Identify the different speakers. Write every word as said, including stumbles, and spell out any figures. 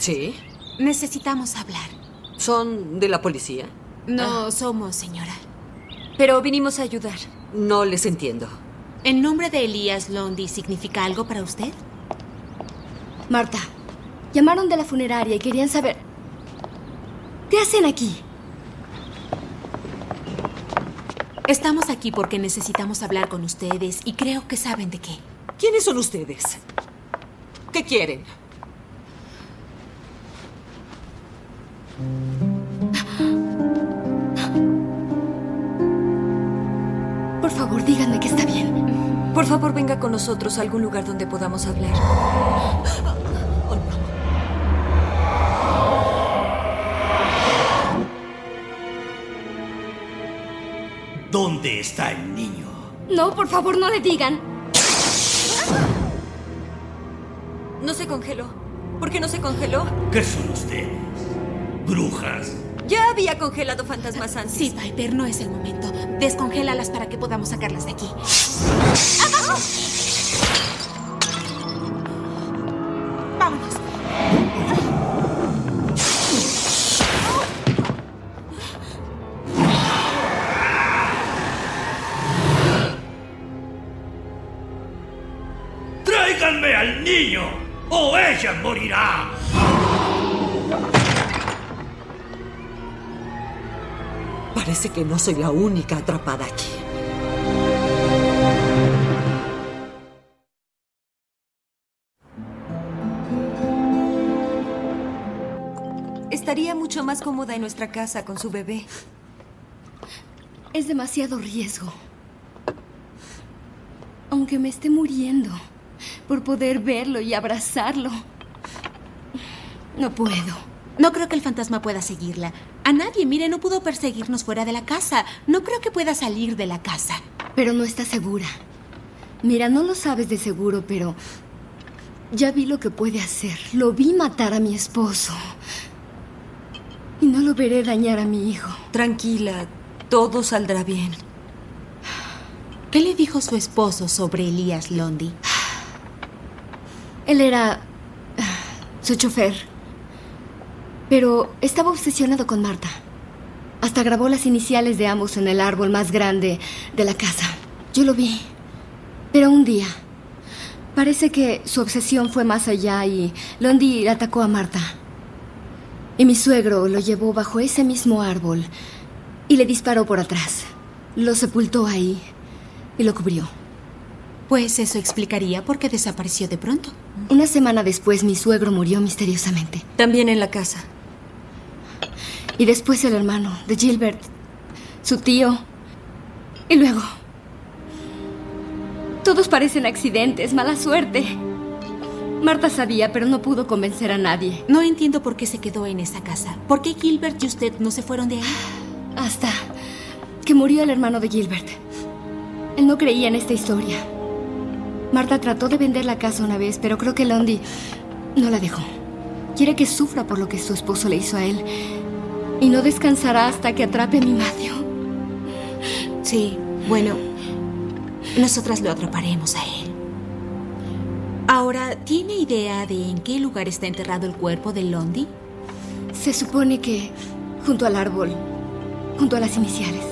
Speaker 1: ¿Sí?
Speaker 2: Necesitamos hablar.
Speaker 1: ¿Son de la policía?
Speaker 2: No somos, señora.
Speaker 3: Pero vinimos a ayudar.
Speaker 1: No les entiendo.
Speaker 2: ¿El nombre de Elías Lundy significa algo para usted?
Speaker 4: Marta, llamaron de la funeraria y querían saber... ¿Qué hacen aquí?
Speaker 2: Estamos aquí porque necesitamos hablar con ustedes y creo que saben de qué.
Speaker 1: ¿Quiénes son ustedes? ¿Qué quieren?
Speaker 4: Por favor, díganme que está bien.
Speaker 3: Por favor, venga con nosotros a algún lugar donde podamos hablar.
Speaker 5: ¿Dónde está el niño?
Speaker 4: No, por favor, no le digan.
Speaker 3: No se congeló. ¿Por qué no se congeló?
Speaker 5: ¿Qué son ustedes? ¿Brujas?
Speaker 3: Ya había congelado fantasmas antes.
Speaker 2: Sí, Piper, no es el momento. Descongélalas para que podamos sacarlas de aquí. ¡Vámonos!
Speaker 5: ¡Tráiganme al niño o ella morirá!
Speaker 1: Parece que no soy la única atrapada aquí.
Speaker 3: Estaría mucho más cómoda en nuestra casa con su bebé.
Speaker 4: Es demasiado riesgo. Aunque me esté muriendo por poder verlo y abrazarlo. No puedo.
Speaker 2: No creo que el fantasma pueda seguirla. A nadie, mire, no pudo perseguirnos fuera de la casa. No creo que pueda salir de la casa.
Speaker 4: Pero no está segura. Mira, no lo sabes de seguro, pero... ya vi lo que puede hacer. Lo vi matar a mi esposo. Y no lo veré dañar a mi hijo.
Speaker 3: Tranquila, todo saldrá bien.
Speaker 2: ¿Qué le dijo su esposo sobre Elías Lundy?
Speaker 4: Él era... su chofer. Pero estaba obsesionado con Marta. Hasta grabó las iniciales de ambos en el árbol más grande de la casa. Yo lo vi. Pero un día... parece que su obsesión fue más allá y Lundy atacó a Marta. Y mi suegro lo llevó bajo ese mismo árbol y le disparó por atrás. Lo sepultó ahí y lo cubrió.
Speaker 2: Pues eso explicaría por qué desapareció de pronto.
Speaker 4: Una semana después, mi suegro murió misteriosamente.
Speaker 3: También en la casa.
Speaker 4: Y después el hermano de Gilbert, su tío. Y luego... todos parecen accidentes, mala suerte. Marta sabía, pero no pudo convencer a nadie.
Speaker 2: No entiendo por qué se quedó en esa casa. ¿Por qué Gilbert y usted no se fueron de ahí?
Speaker 4: Hasta que murió el hermano de Gilbert. Él no creía en esta historia. Marta trató de vender la casa una vez, pero creo que Lundy no la dejó. Quiere que sufra por lo que su esposo le hizo a él. Y no descansará hasta que atrape a mi Matthew.
Speaker 2: Sí, bueno, nosotras lo atraparemos a él. Ahora, ¿tiene idea de en qué lugar está enterrado el cuerpo de Lundy?
Speaker 4: Se supone que junto al árbol, junto a las iniciales.